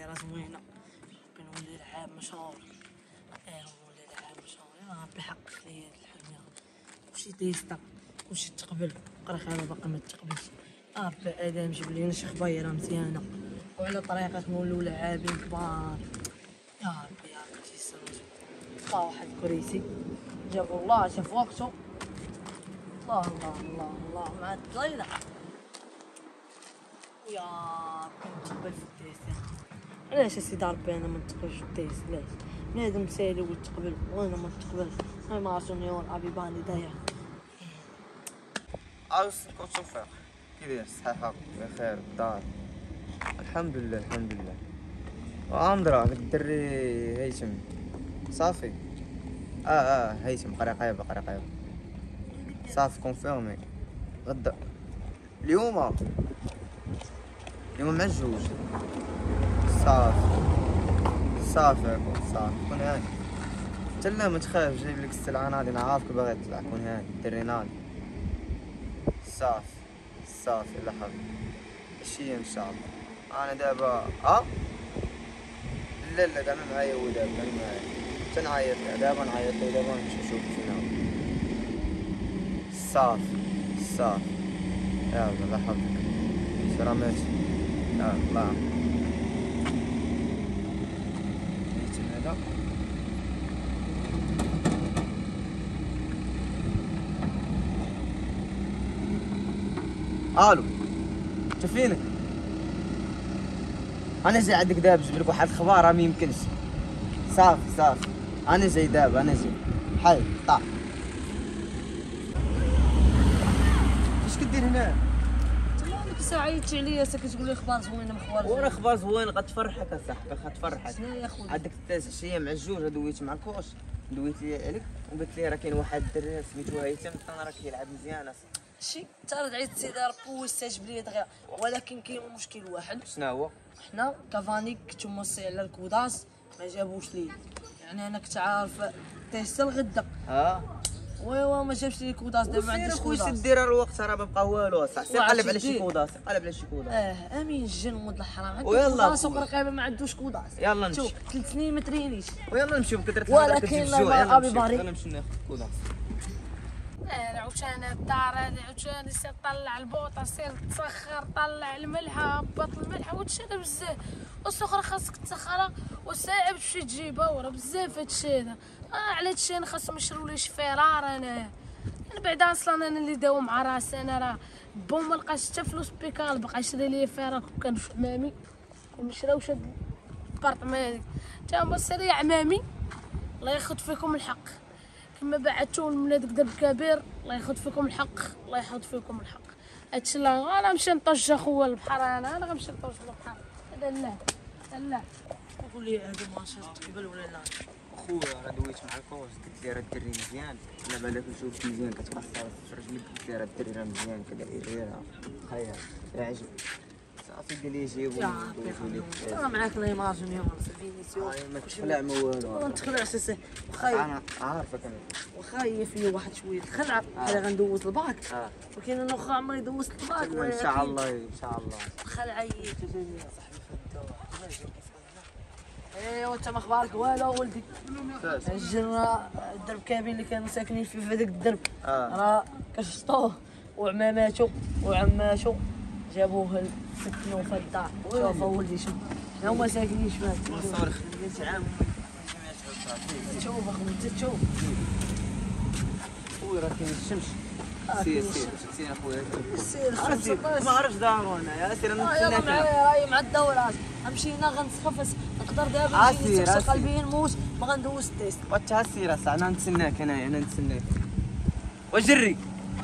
دايره زوينه بنولي لعاب مشهور. نولي لعاب مشهور. ربي يحقق لي هاد الحلم يا رب. كلشي تيستا كلشي تقبل، قرا باقي ما تقبلش. ربي ادم جيب لينا شي خبايره مزيانه وعلى طريقه نولوا لاعبين كبار يا ربي. يا ربي تيسر لقى واحد كريسي جابو الله شاف وقته. الله الله الله الله مع الطليله يا ربي نتقبل في التيست. علاش اسيدي ربي انا ما نتقبلش في التيست؟ علاش بنادم سالي ويتقبل وانا ما نتقبلش؟ هاي مارسوني ابي باني داير. كنت شوفير كي داير الصحة بخير الدار؟ الحمد لله الحمد لله. عمرو هاك الدري هيثم صافي. هيثم قريقيبة صافي كونفيرمي. غدا اليوم مع الجوج. صافي كون هاني. حتى لا ما تخافش، جايب لك السلعة ناضي، انا عارفك باغي تطلع. كون هاني الدري ناضي. صافي لا حبيبي عشية ان شاء الله. انا دابا لا كاع ما معايا هو دابا معايا تنعيط له دابا نمشي نشوف فينا. صافي يلا الله يحفظك. سلامات يلا الله. هذا الو انت فينك؟ انا جاي عندك دابا نجيب لك واحد الخبار راه ميمكنش. صافي انا جاي دابا حي طاح. اش كدير هنا؟ مالك ساعيتي عليا كتقول لي اخبار زوينه مخوار وانا اخبار زوين غتفرحك اصاحبي غتفرحك. شنو يا خويا؟ عندك التاسع شيه مع الجوج دويت مع الكوش دويت لي عليك وقلت لي راه كاين واحد الدري سميتو هيثم راه كيلعب مزيان. شي ترى دعيت سيدي ربي ويستجب لي دغيا، ولكن كاين مشكل واحد. شنو هو؟ حنا كافاني كنت موصي على الكوداس ما جابوش لي، يعني انا كنت عارف تيست الغدا. ويوا ما جابش لي كوداس. دابا ما عنديش كوداس. خويا دير الوقت راه ما بقى والو اصاحبي. قلب على شي كوداس امين الجن ولد الحرام. ويلا كوداس وقرقيبه ما عندوش كوداس. يلا شوف 3 سنين ما ترينيش. ويلا نمشيو بكثرة ولكن لا ابي باري. يلا نمشيو ناخذ كوداس. عاوتاني الدار هادي عاوتاني سير طلع البوطه سير تسخر طلع الملحه هبط الملحه وتشرب بزاف. والسخره خاصك تسخرها وصعيب تمشي تجيبها وراه بزاف هادشي هذا. على هادشي انا خاصهم يشرو لي شفيرار. انا بعدا اصلا انا اللي داوم مع راسي. انا راه بو ما لقاش حتى فلوس بيكال بقى يشري لي فيرار. كان في عمامي ومشراوش هاد البارطمون هذيك تا هما سيري يا عمامي الله ياخذ فيكم الحق كما بعثتوا لنا داك درب كبير. الله ياخذ فيكم الحق الله ياخذ فيكم الحق. هادشي لا انا نمشي نطج اخويا البحر. انا غنمشي نطج البحر. هذا لا قول لي هذا ماشي تقبل ولا لا؟ خويا راه دويت مع الكوش قلت لي راه الدري مزيان. انا بالك نشوف مزيان كتبصر تفرج لك قلت لي راه الدري راه مزيان كداير خير يعجب. صافي قال لي جيبو انا معاك لا مارجوني فينيسيو. ما تخلع ما والو. ما نتخلعش سي وخايف. انا عارفك انا وخايف لي واحد شويه تخلع. انا غندوز الباك ولكن انا واخا عمري دوزت الباك. ان شاء الله خلع عييت يا صاحبي في الدواء. ايوا انت ما اخبارك والو ولدي؟ الجنة الدرب كامل اللي كانوا ساكنين فيه في هذاك الدرب راه كشطوه وعماماتو وعماتو جابوه سكنوه في الدار. شوف ولدي شوف حنا هما ساكنين شمال. نصور خدمت عام شوف اخويا تشوف خويا راه كاين الشمس. سير اخويا سير ما عرفتش دارو انا سير نتسناك. معايا راهي مع الدورات غنمشينا غنتخفس نقدر دابا نجي نتمشى قلبي نموت ما غندوز التيست. وتا سير انا نتسناك. انا نتسناك وجري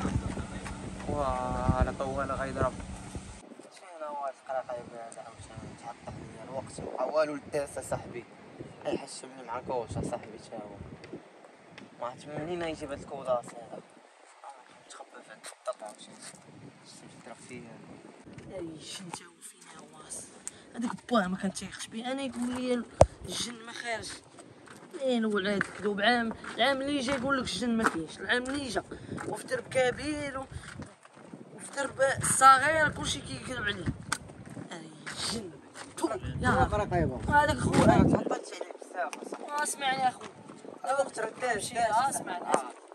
وانا طوال غيضرب. شنو هو القراقيب هذا عاوتاني تعطل ليا الوقت والو الداس صاحبي. اي حشمني مع الكوش صاحبي تا هو ما عرفت منين يجيب هاد الكوداس هذا. نتخبى في هاد الطاطا نمشي نضرب فيه. شنتا هو فينا واس هذاك باه ما كنتيخش بيه. انا يقول لي الجن ما خارج منين ولاد كذوب. العام اللي جا يقول لك الجن ما كاينش. العام اللي جا وفي درب كبير وفي درب صغير كلشي كيكذب عليه. الجن يا قرقيبه هذاك خويا ما تهبطش عليه بزاف اصاحبي. اسمعني يا خويا دابا تردات مشي اسمعني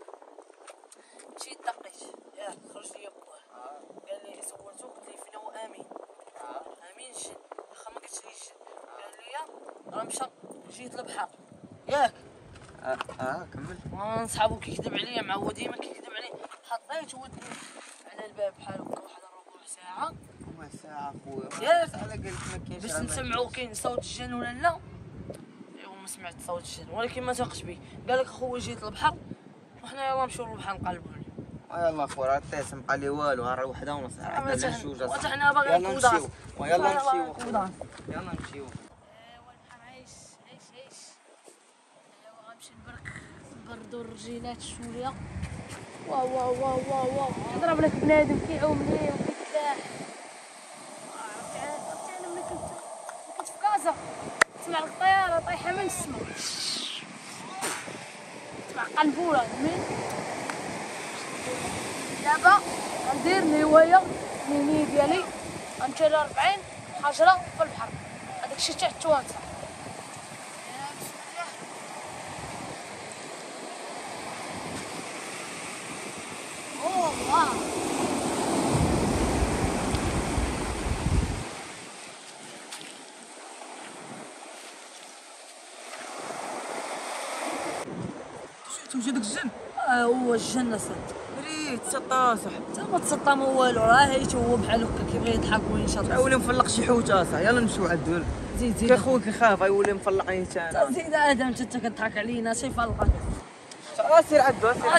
مشيت دقيت ياك خرج لي بواه قال لي سولتو قلت لي فين هو امين امين الجن واخا ما قلتليش قال لي راه مشى جيت للبحر ياك كمل. صحابو كيكذب عليا مع هو ديما كيكذب عليا حطيت ودني على الباب بحال هكا واحد ربع ساعه ربع ساعه خويا ياك على قلت ما كاينش باش نسمعو كاين صوت الجن ولا لا. ايوا ما سمعت صوت الجن ولكن ما ثقش بيه قال لك خويا جيت للبحر وحنا يلا نمشيو للبحر نقلبو عليه. يلا خويا راه التاس مبقى لي والو راه وحده ونص عندنا جوج وحتى حنا باغيين يلا كوداس نمشيو يلا نمشيو كوداس يلا نمشيو. ايوا البحر عايش عايش ايوا غنمشي نبردو الرجيلات شويه. واو واو واو واو واو كنضرب لك بنادم كيعومني وكيتلاح. عرفتي انا ملي كنت في كازا تسمع الطياره طايحه من السما تسمع قنبوله من دابا غندير الهوايه الميني ديالي غنمشي ل 40 حجره في البحر هذاك الشيء تاع التوانسه. تمشي داك الجن هو الجن سد ريت تسطا صاحبي انت ما تسطى ما والو راه هيت هو بحال هكا كيبغي يضحك وينشط يولي مفلق شي حوته اصاحبي. يلا نمشيو عندو زيد كي زيد خوك يخاف يولي مفلقني حتى انا. زيد ادم انت كتضحك علينا شي فلقك سير عندو زيد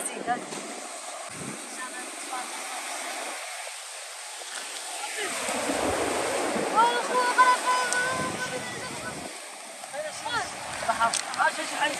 بحر شي حاجه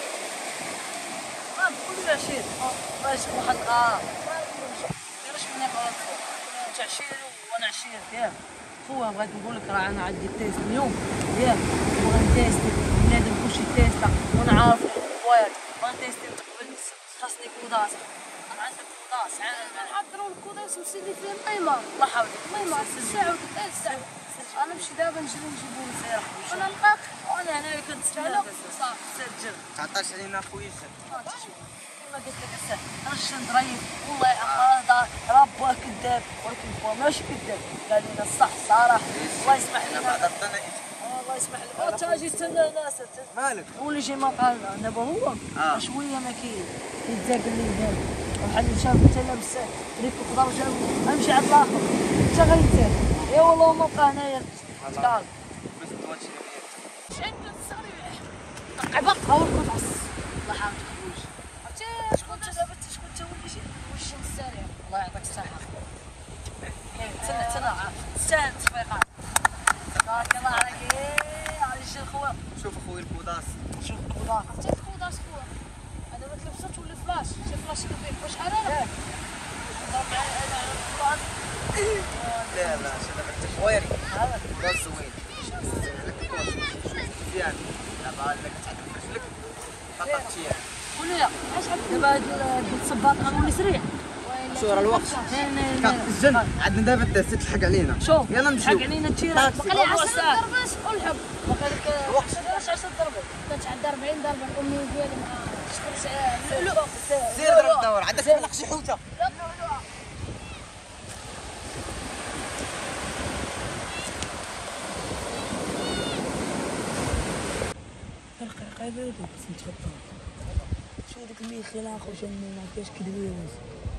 ما بكل عشير باش واحد ديرش من هنا انت عشير وانا عشير ياك خويا بغيت نقول لك راه انا عندي تيست اليوم ياك بغا نتيستي بنادم كلشي تيستا وانا عارف البوير بغا نتيستي قبل خاصني كوداس انا عندك كوداس نحضروا الكوداس مسيلي فيه ميمار الله يحفظك ميمار الساعه ودقيقه الساعه انا نمشي دابا نجري نجيبو سير انا نلقاك وانا هنا كنت تعالوا. صافي سجل 19 علينا خويا الجن. كما قلت لك الساعه انا الشن ضريف والله هذا ربه كذاب ولكن هو ماشي كذاب قال لنا الصح صراحه الله يسمح انا لنا بعد الطنا الله يسمح لنا انت جيت تنا ناس مالك واللي جاي ما قال دابا هو شويه ما كيتزاقل لي البال بحال اللي شاف انت لابس ريك خضر جاب امشي عند الاخر انت غير يا والله ما بقى هنايا قال بس تواتش شد الصريح عبق هاو القطعس الله يحفظك خويا عرفتي شكون انت دابا شكون انت وليتي وش السريع الله يعطيك الصحة. تسنى تستاهل التصفيقات. تبارك الله عليك على الجن خويا. شوف اخويا الكوداس شوف الخضار. عرفتي الكوداس خويا انا ما تلبسات تولي فلاش شي فلاش كبير واش انا لا لا شنو شويري هذا كوداس زوين مزيان دابا الا كتعدل في رجلك خطرتي خويا دابا هاد الصباط غنولي سريع. شو راه الوقت الجن عندنا دابا الدرس تلحق علينا. شوف يلا نمشيو حق علينا التيرات بقى لي 10 ضربات والحب بقى لك الوقت. واش 10 ضربات كنتعدى 40 ضربه الامي ديالي مع شكون سير ضرب دور عندك تفلق شي حوته. فرق قايبه بس نتفطر شو داك الميخي الاخر شنو ما كاش كدويوز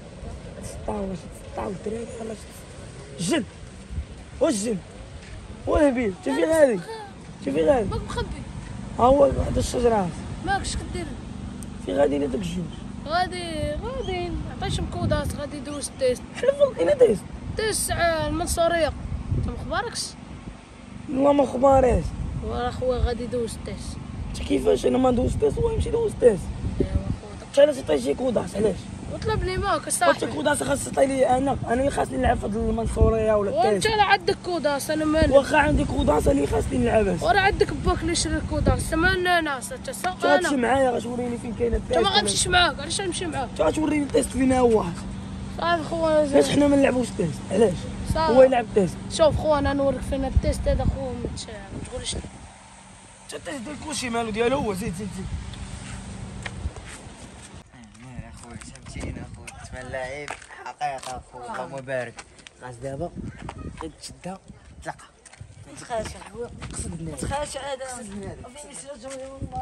تسطاو الدراري خلاص الجن واش الجن وهبيل شوفي غادي شوفي غادي ماك مخبي ها هو هذا الشجره ماكش كدير في غادي لهذوك الجوج غادي عطيتهم كودات غادي يدوز التيست حلف انا دايز تيست المنصوريه انت مخباركش والله ما خباريش ورا خويا غادي يدوز التيست انت كيفاش انا ما ندوز تيست هو يمشي يدوز تيست ايوا خويا انت علاش عطيتي كوداس علاش وطلب لي ماك قلت صاحبي كوداس خاص تعطي لي انا اللي خاصني نلعب في المنصوريه ولا وانت التيست لا عندك كوداس انا مالي واخا عندي كوداس اللي خاصني نلعبها ورا عندك باك اللي يشري الكوداس تما ناس انت غاتمشي انا معايا غتوريني فين كاين التيست انت ما غنمشيش معاك علاش غنمشي معاك غتوريني التيست فين هو صافي خويا علاش حنا ما نلعبوش تيست علاش هو يلعب تيست. شوف خو انا نوريك فين التيست هذا خو ما تقولش انت التيست ديال كلشي مالو ديالو هو. زيد زيد زيد. مال اخويا فهمتينا اخويا تمن لاعب حقيقه اخويا اللهم بارك. خاص دابا غير تشدها تلقى. ما تخافش اخويا. ما تخافش عاد. فين يسرجوا والله.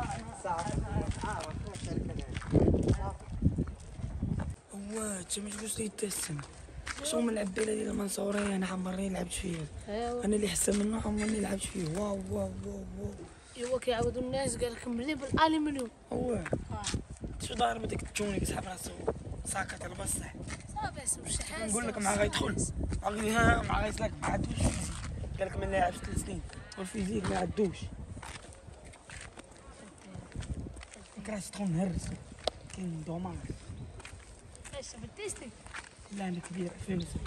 هو انت ما تقولش لي التيست انا. شو من العباله ديال المنصوريه انا عمرني لعبت فيه. انا اللي احسن منه عمرني لعبت فيه. واو واو واو واو. ايوا كيعاودوا الناس قال لك ملي بالالومنيوم. هو شو داير بديك التوني كيسحب راسو ساكت على بصح. صافي اسمع شي حاجه. نقول لك مع غيدخل مع غيسلك ما عندوش فيزيك. قال لك من لاعب 3 سنين والفيزيك ما عندوش. كراس تدخل نهرس كاين دومار. ايش في التيستي؟ لا انا كبير 2007.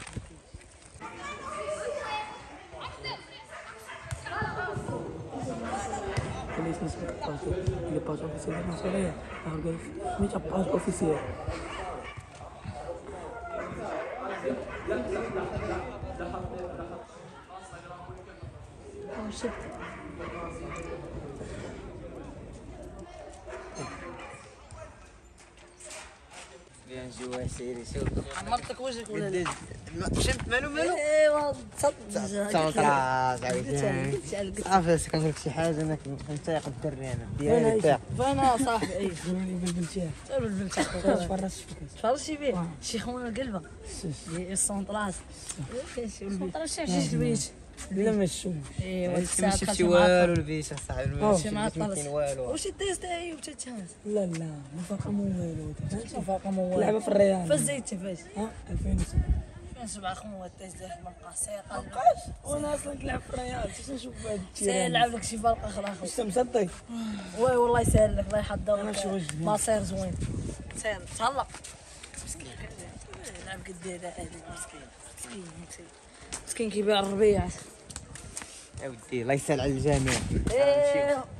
خليت نسمع لي باج اوفيسيال المنصوريه. قال سميتها باج اوفيسيال. بيان جوا سيري شوف عمرتك وجهك ولا لا؟ شفت مالو ايوا تصنطراز عاوتاني صافي كنقول لك شي حاجه انا كنتايق الدري انا ديالي تاع فانا صاحبي اي خلوني بالبلتيه. بالبلتيه تفرجت تفرجتي به شي خونا القلبه السونطراس السونطراس شي جويت. لا ما شفتوش. ايوا ما شفتي والو البيش اصاحبي ما معطل. شفتي والو. واش التيست هاي وتتهز؟ لا ما فاقا مو والو. ما فاقا مو والو. لعبه في الريال. فاش زيدتي فاش؟ 2007. 2007 خويا التيست ديالك ما بقاش مابقاش. وانا اصلا كنلعب في الريال باش نشوف هاد التيران. سير لعب لك شي فرقه اخرى خويا. واش مصدي؟ وي والله يسهل لك الله يحضر ماشي لك وجدي. مصير زوين. سير تهلق. مسكين لعب قد هذا مسكين مسكين كيبيع الربيع. يا ودي الله يسهل على الجميع. ايه